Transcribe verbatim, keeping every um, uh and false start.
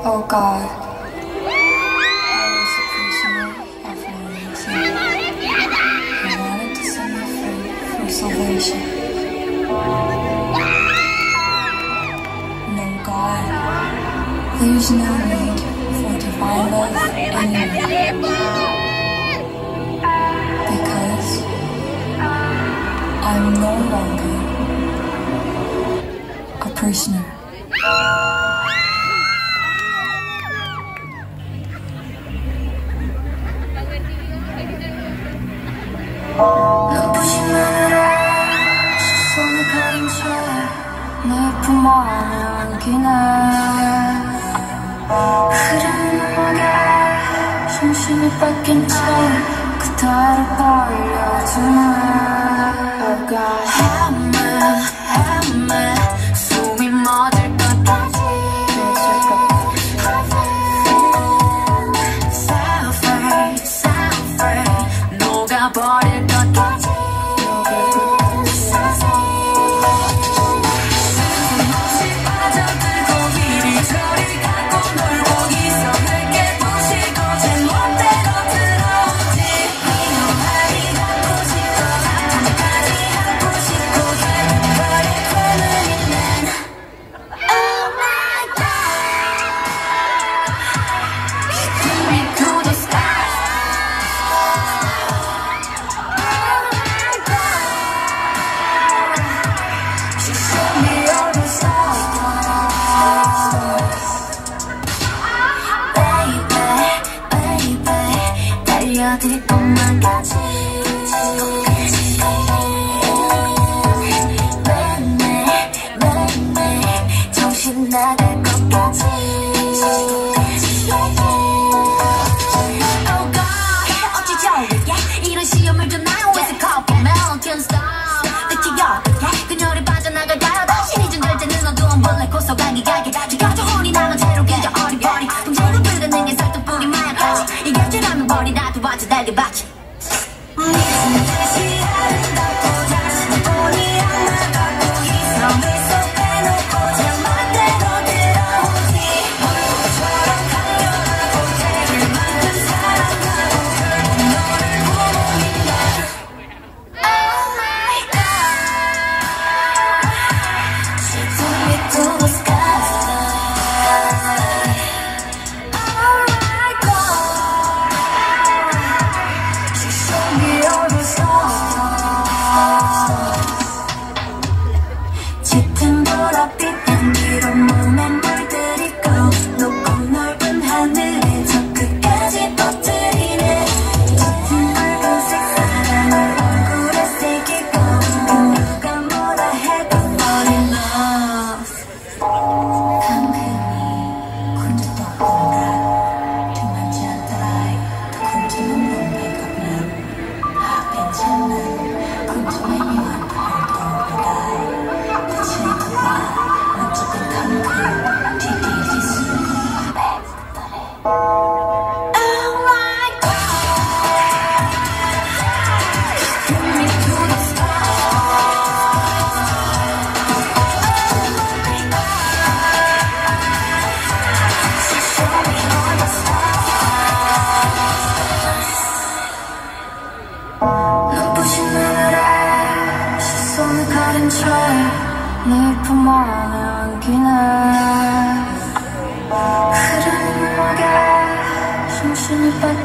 Oh God, I was a prisoner of one sin. You wanted to set me free for salvation. No God, there's no need for divine love anymore. Because I'm no longer a prisoner. 눈부신 하늘에 시선을 가린 채 내 품 안에 안기네. 흐르는 음악에 심신이 뺏긴 채 그대를 벌려주네. Oh God, help me, help me. 숨이 멎을 것까지 Self-free, self-free 녹아버릴 것까지 숨없이 빠져들고 이리저리 갖고 놀고 이성을 깨부시고 제 멋대로 들어오지. 위험하니 갖고 싶고 아픔까지 하고 싶고 결국 너의 꿈을 잇는 Oh my God, you took me to the sky. 달려들 것만까지 맨날 맨날 정신 나갈 것까지 Oh God, 어찌 저리게 이런 시험을 줬나요? It's a couple mountain stop 대체 어떻게 그녀를 빠져나갈까요? 다시 잊은 절제는 어두운 벌레 고소하게 가게 지켜줘 혼이 나는 채로 깨져 어리버리 동생을 부르는 게 설득뿐인 마약까지 이게 죄라면 버리라도 와줘 달게 받지. 다시 아름답고 자신을 보니 안 나가고 이성을 쏙 빼놓고 제 멋대로 들어오지. 얼굴처럼 강렬하고 제일 만큼 사랑하고 결국 너를 보고 있네. Oh my God, she took me to the sky. Oh my God, she showed me all the stars. 짙은 보랏빛 향기로 몸에 물들이고 높고 넓은 하늘에 저 끝까지 퍼뜨리네. 짙은 붉은색 사랑을 얼굴에 새기고 누가 뭐라 해도 fall in love. 당근이 군주도 뭔가 등만지 않더라. 군주는 뭔가 가면 아 괜찮은 군주의 유한 팔도 오르다 대체 누가 어쨌든 당근 디디디 수는 백달에 Oh my God, took me to the sky. Oh my God, she showed me all the stars. 눈부신 하늘에 시선을 가린 채 내 품 안에 안기네. 흐르는 음악에 심신이 뺏긴